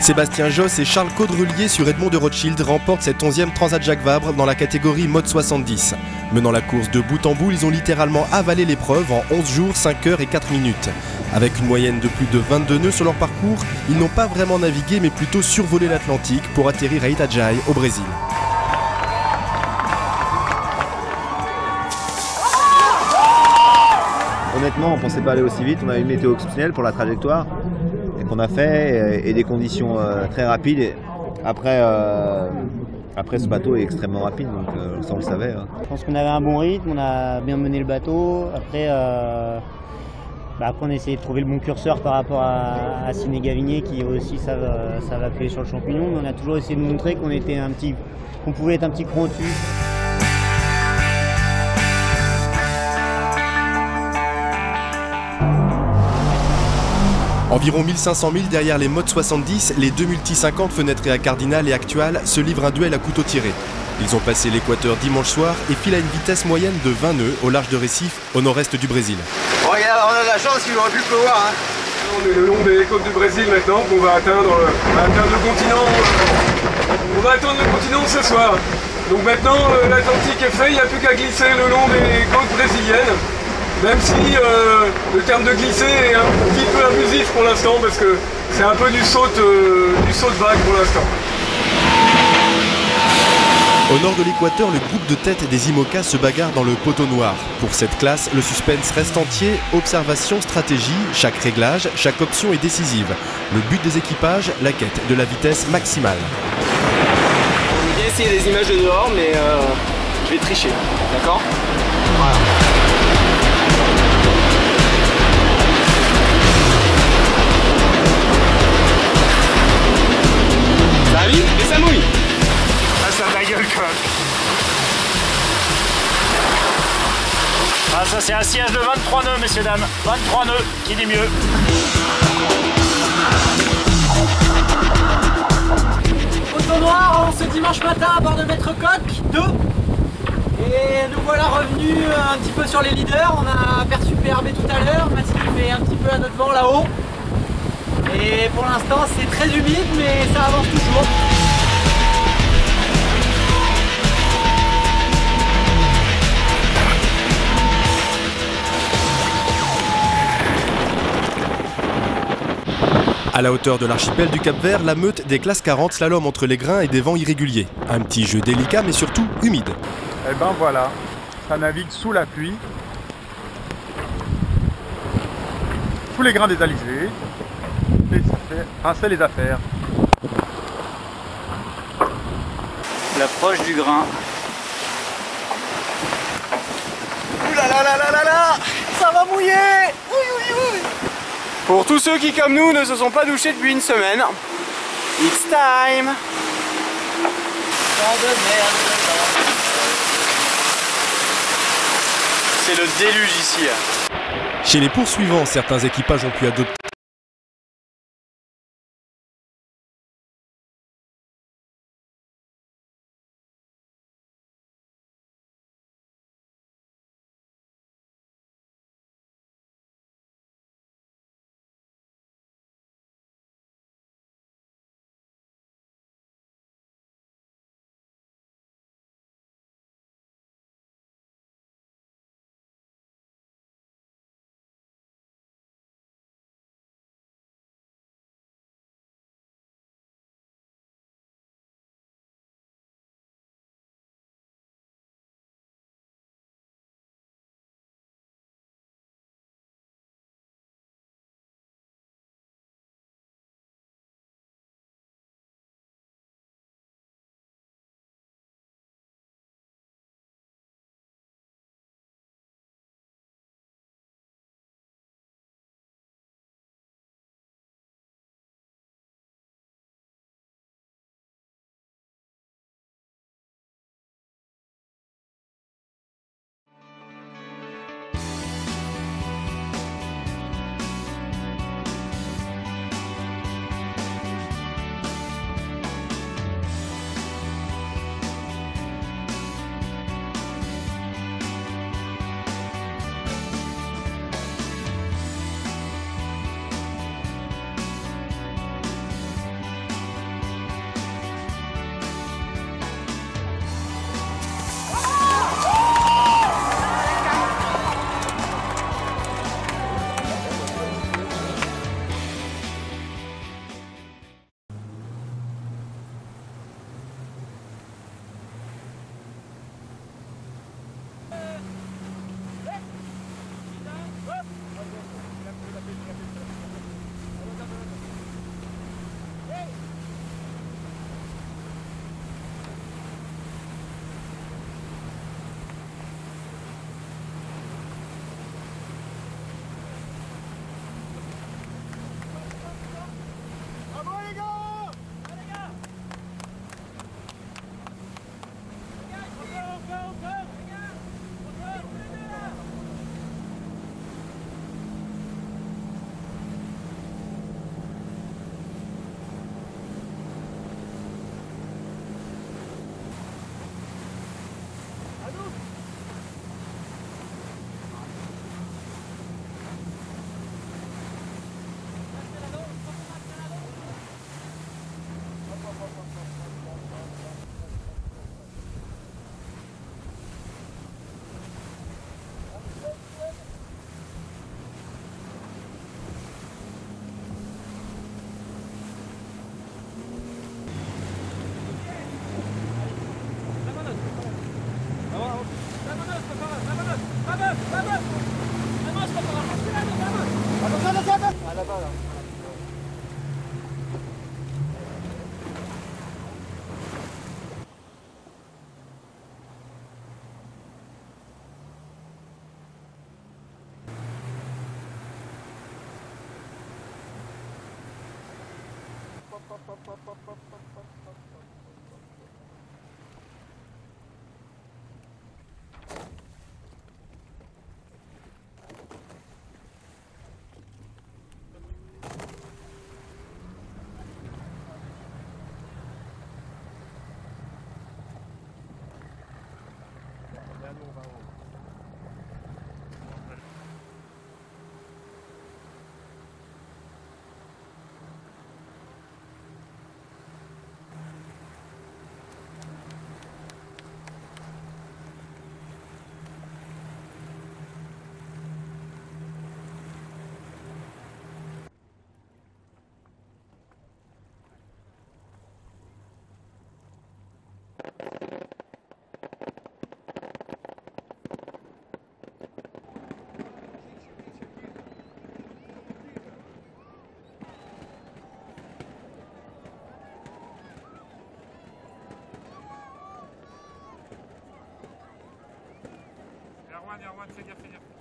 Sébastien Josse et Charles Caudrelier sur Edmond de Rothschild remportent cette 11e Transat Jacques Vabre dans la catégorie mode 70. Menant la course de bout en bout, ils ont littéralement avalé l'épreuve en 11 jours, 5 heures et 4 minutes. Avec une moyenne de plus de 22 nœuds sur leur parcours, ils n'ont pas vraiment navigué mais plutôt survolé l'Atlantique pour atterrir à Itajaí au Brésil. Honnêtement, on ne pensait pas aller aussi vite, on a une météo exceptionnelle pour la trajectoire et qu'on a fait et des conditions très rapides. Et après, ce bateau est extrêmement rapide, donc ça on le savait. Hein. Je pense qu'on avait un bon rythme, on a bien mené le bateau. Après, on a essayé de trouver le bon curseur par rapport à Ciné Gavinier qui aussi savent appuyer sur le champignon. Mais on a toujours essayé de montrer qu'on pouvait être un petit cran au-dessus. Environ 1500 milles derrière les modes 70, les deux multi 50 fenêtrés à Cardinal et Actual se livrent un duel à couteau tiré. Ils ont passé l'équateur dimanche soir et filent à une vitesse moyenne de 20 nœuds au large de Recife, au nord-est du Brésil. Regarde, on a de la chance, il aurait pu pleuvoir. Hein. On est le long des côtes du Brésil maintenant, on va atteindre le continent. On va atteindre le continent ce soir. Donc maintenant, l'Atlantique est fait, il n'y a plus qu'à glisser le long des côtes brésiliennes. Même si le terme de glisser est un petit peu abusif pour l'instant, parce que c'est un peu du saut de vague pour l'instant. Au nord de l'équateur, le groupe de tête des IMOCA se bagarre dans le poteau noir. Pour cette classe, le suspense reste entier. Observation, stratégie, chaque réglage, chaque option est décisive. Le but des équipages, la quête de la vitesse maximale. On va bien essayer des images de dehors, mais je vais tricher, d'accord? Voilà. Ça vit et ça mouille. Ça a ta gueule quand même. Ah, ça c'est un sillage de 23 nœuds, messieurs dames. 23 nœuds, qui dit mieux. Poteau noir, ce dimanche matin à bord de Maître Coq 2. Et nous voilà revenus un petit peu sur les leaders. On a aperçu PRB tout à l'heure, Massif est un petit peu à notre vent là-haut. Et pour l'instant c'est très humide mais ça avance toujours. À la hauteur de l'archipel du Cap-Vert, la meute des classes 40 slalom entre les grains et des vents irréguliers. Un petit jeu délicat mais surtout humide. Et ben voilà, ça navigue sous la pluie. Sous les grains des alizés. C'est les affaires. L'approche du grain. Ouh là là là là là là, ça va mouiller. Oui oui oui. Pour tous ceux qui, comme nous, ne se sont pas douchés depuis une semaine, it's time! C'est le déluge ici. Chez les poursuivants, certains équipages ont pu adopter Erwan, fais gaffe, fais gaffe.